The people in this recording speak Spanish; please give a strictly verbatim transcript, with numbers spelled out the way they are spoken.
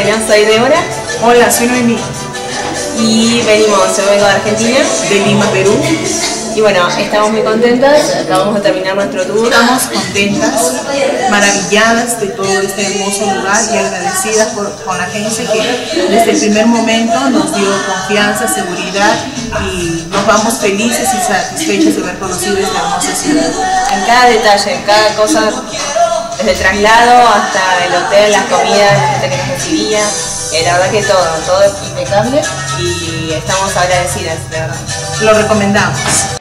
Bueno, soy Débora. Hola, soy Noemí. Y venimos, yo vengo de Argentina. De Lima, Perú. Y bueno, estamos muy contentas, acabamos de terminar nuestro tour. Estamos contentas, maravilladas de todo este hermoso lugar y agradecidas por, con la agencia que desde el primer momento nos dio confianza, seguridad y nos vamos felices y satisfechos de haber conocido esta hermosa ciudad. En cada detalle, en cada cosa, desde el traslado hasta el hotel, las comidas, la gente que nos recibía, eh, la verdad que todo, todo es impecable y estamos agradecidas, de verdad. Lo recomendamos.